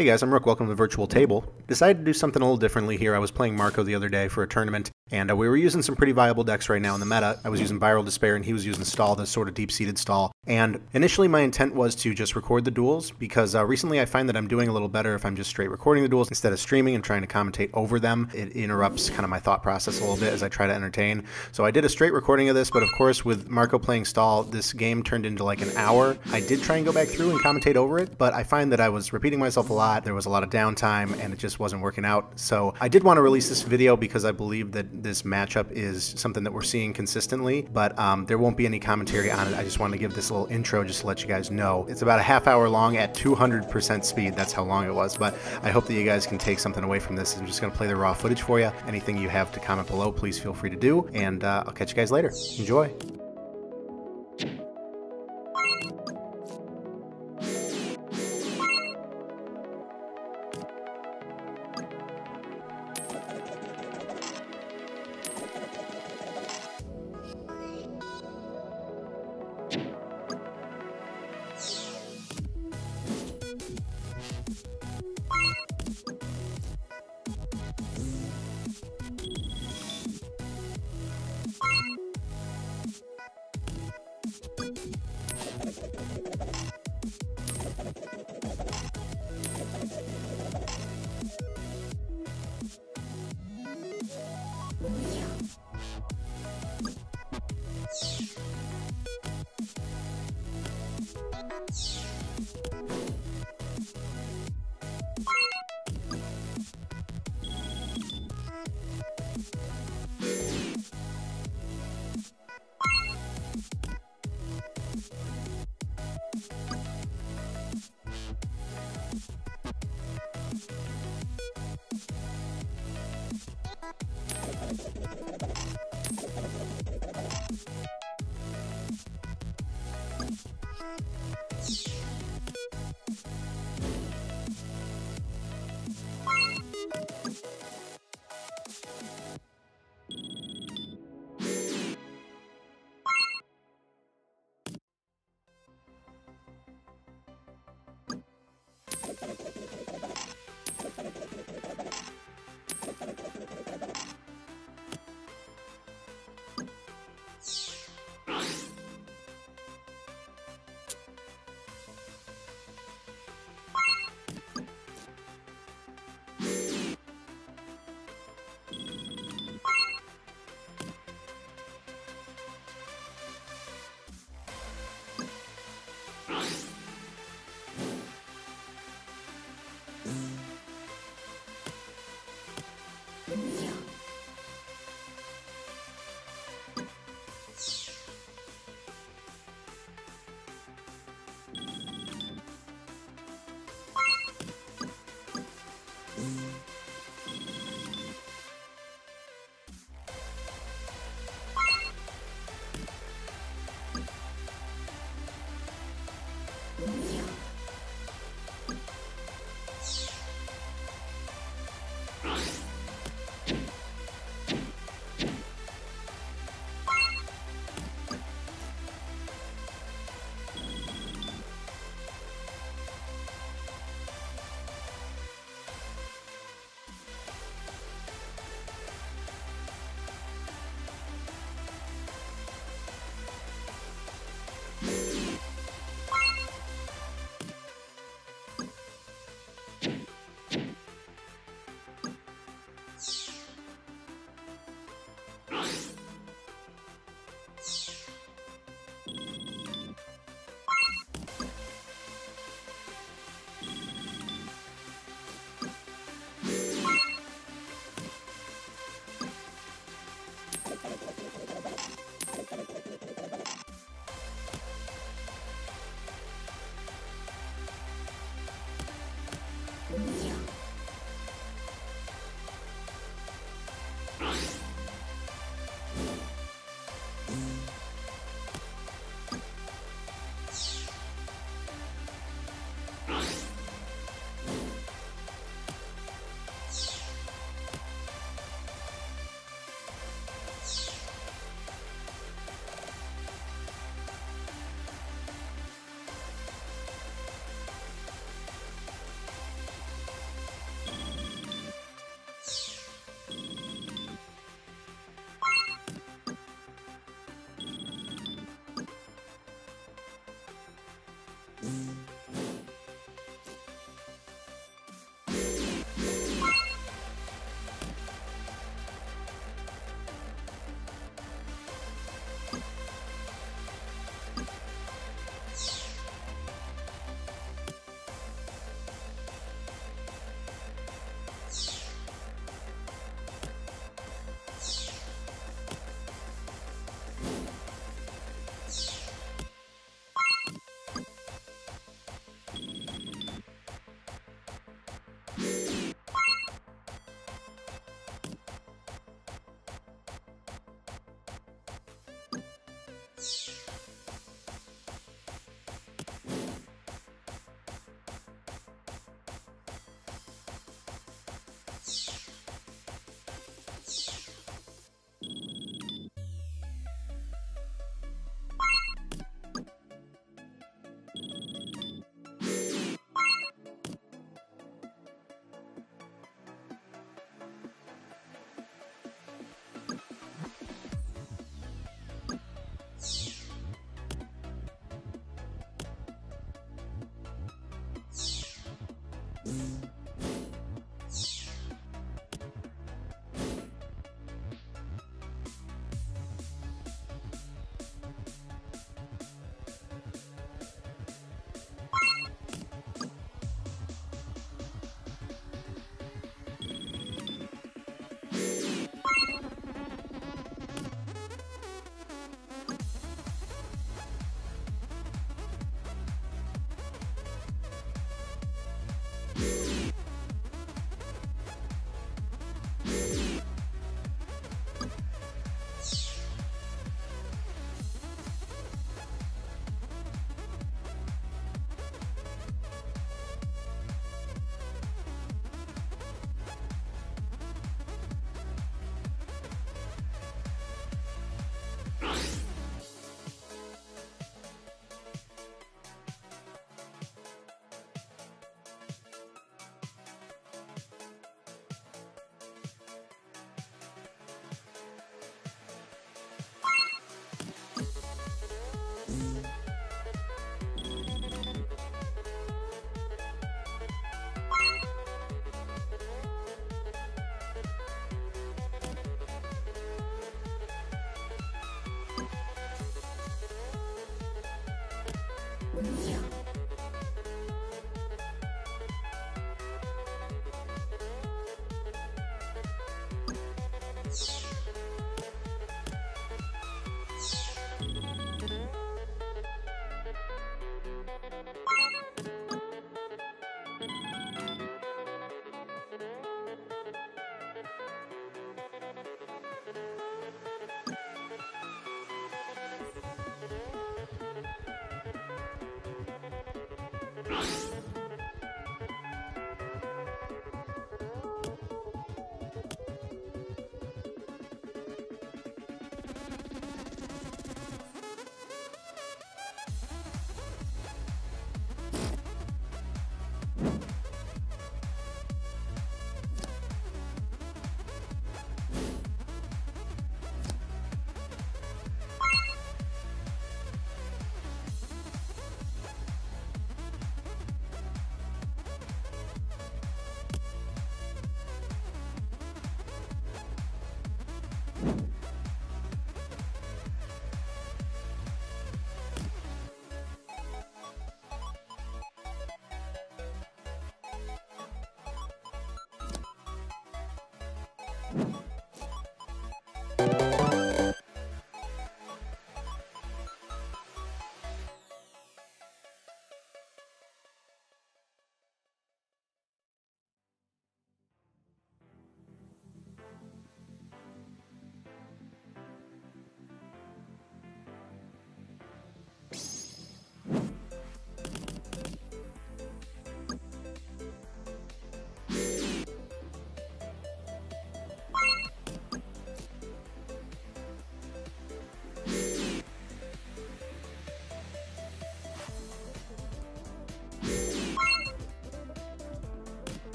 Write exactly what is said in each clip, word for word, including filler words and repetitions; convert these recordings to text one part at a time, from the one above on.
Hey guys, I'm Rook, welcome to the virtual table. Decided to do something a little differently here. I was playing Marco the other day for a tournament, and uh, we were using some pretty viable decks right now in the meta. I was using Viral Despair, and he was using Stall, this sort of deep-seated Stall. And initially my intent was to just record the duels, because uh, recently I find that I'm doing a little better if I'm just straight recording the duels instead of streaming and trying to commentate over them. It interrupts kind of my thought process a little bit as I try to entertain. So I did a straight recording of this, but of course with Marco playing Stall, this game turned into like an hour. I did try and go back through and commentate over it, but I find that I was repeating myself a lot. There was a lot of downtime and it just wasn't working out. So I did want to release this video because I believe that this matchup is something that we're seeing consistently, but um, there won't be any commentary on it. I just wanted to give this little intro just to let you guys know. It's about a half hour long at two hundred percent speed. That's how long it was, but I hope that you guys can take something away from this. I'm just going to play the raw footage for you. Anything you have to comment below, please feel free to do, and uh, I'll catch you guys later. Enjoy.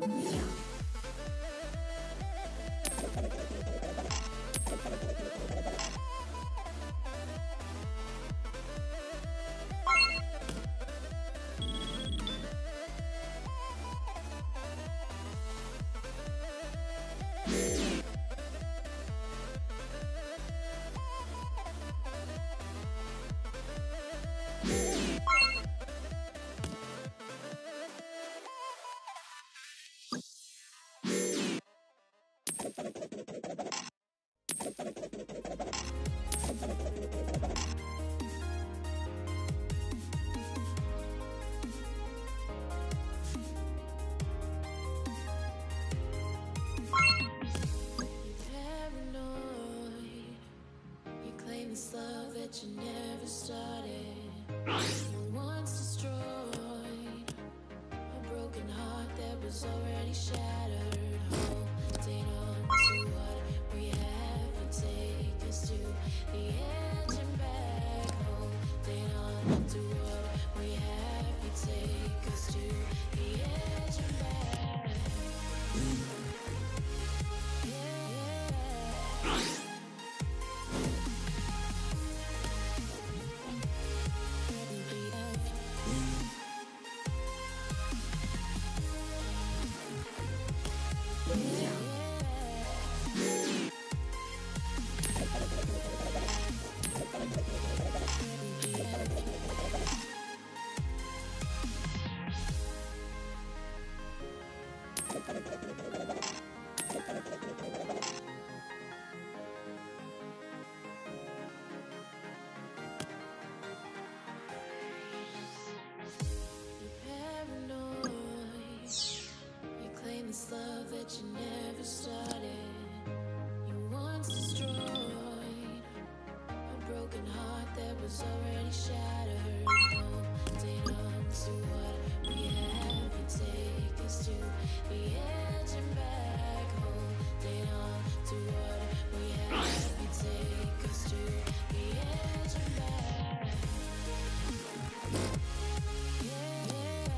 This love that you never started, you once destroyed a broken heart that was already shattered. Holding on to what we have and take us to the edge and back. Holding on to what we have and take us to the edge and back. Yeah, yeah. This love that you never started, you once destroyed a broken heart that was already shattered. Holding on to what we have and take us to the edge and back. Holding on to what we have and take us to the edge and back. Yeah, yeah.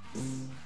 Thank